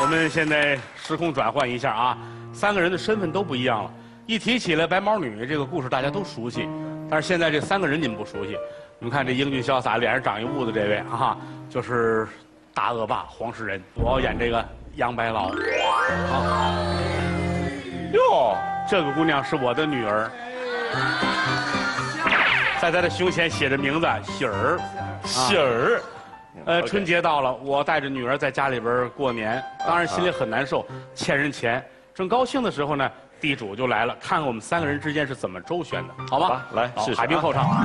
们现在时空转换一下啊，三个人的身份都不一样了。一提起来白毛女这个故事，大家都熟悉，但是现在这三个人你们不熟悉。你们看这英俊潇洒、脸上长一痦子这位啊，就是大恶霸黄世仁，我要演这个杨白劳。啊，哟，这个姑娘是我的女儿，在她的胸前写着名字喜儿， 喜儿。 春节到了，我带着女儿在家里边过年，当然心里很难受，欠人钱。正高兴的时候呢，地主就来了，看看我们三个人之间是怎么周旋的，好吧？ 来，试试。 海滨后唱。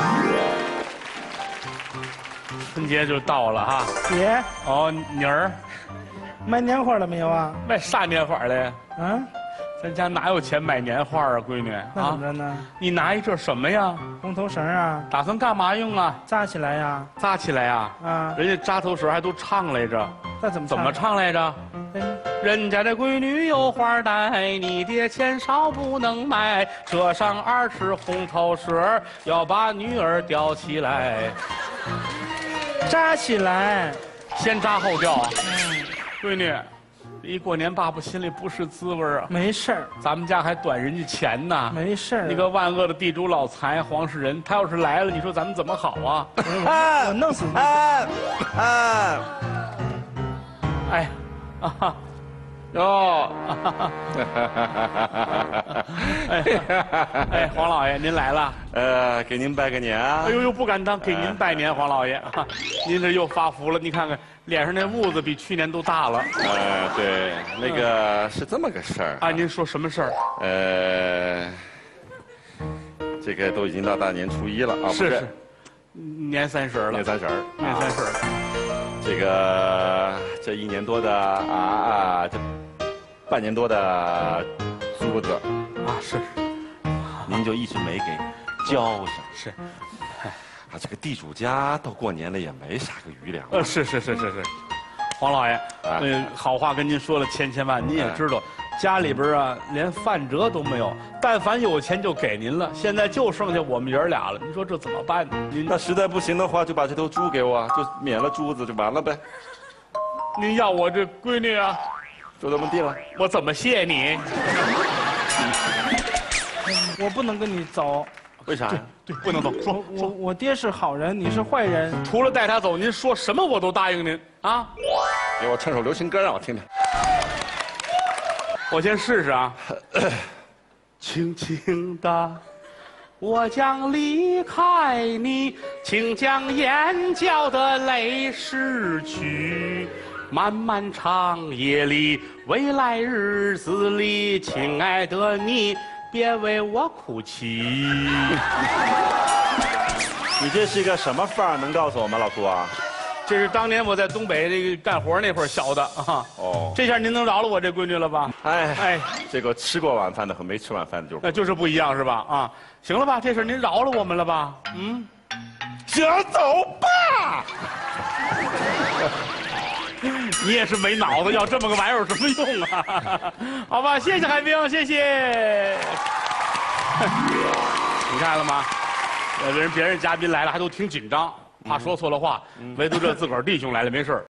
春节就到了哈， 姐， 哦，妮儿， 买年画了没有啊？ 卖啥年画嘞？ 嗯， 咱家哪有钱买年画啊，闺女那怎么着呢？ 你拿一这什么呀？ 红头绳啊， 打算干嘛用啊？ 扎起来呀。 扎起来呀？ 啊， 人家扎头绳还都唱来着， 那怎么怎么唱来着？人家的闺女有花戴，你爹钱少不能买，车上20红头绳，要把女儿吊起来。 扎起来， 先扎后吊。闺女，一过年爸爸心里不是滋味啊。 没事儿， 咱们家还短人家钱呢。 没事儿。 那个万恶的地主老财黄世仁，他要是来了，你说咱们怎么好啊？ 我弄死你！ 哎，啊， 哟， 哎，黄老爷您来了。 给您拜个年啊！ 哎呦，不敢当，给您拜年，黄老爷。您这又发福了，你看看脸上那痦子比去年都大了。 对，那个是这么个事儿啊。您说什么事儿？ 这个都已经到大年初一了啊， 是，年30了。 年30， 年30。 这个这1年多的这半年多的租子啊，是， 您就一直没给交上。 是， 这个地主家到过年了也没啥个余粮。 是，黄老爷，好话跟您说了千万，您也知道，家里边啊连饭辙都没有，但凡有钱就给您了，现在就剩下我们爷儿俩了，您说这怎么办呢？ 那实在不行的话，就把这头猪给我，就免了珠子就完了呗。 您要我这闺女啊， 就这么地了。 我怎么谢你？ 我不能跟你走。 为啥呀？ 对，不能走。说， 我爹是好人，你是坏人。 除了带他走，您说什么我都答应您啊！ 给我唱首流行歌让我听听。 我先试试啊。轻轻的，我将离开你，请将眼角的泪拭去。漫漫长夜里，未来日子里，亲爱的你，别为我哭泣。 你这是一个什么范儿？能告诉我吗，老叔啊？ 这是当年我在东北这个干活那会儿学的啊。哦，这下您能饶了我这闺女了吧？ 哎，这个吃过晚饭的和没吃晚饭的就是不一样是吧？啊，行了吧？这事您饶了我们了吧？ 行，走吧。 你也是没脑子，要这么个玩意儿有什么用啊？好吧，谢谢海兵，谢谢。你看了吗？别人嘉宾来了还都挺紧张，怕说错了话，唯独这自个儿弟兄来了没事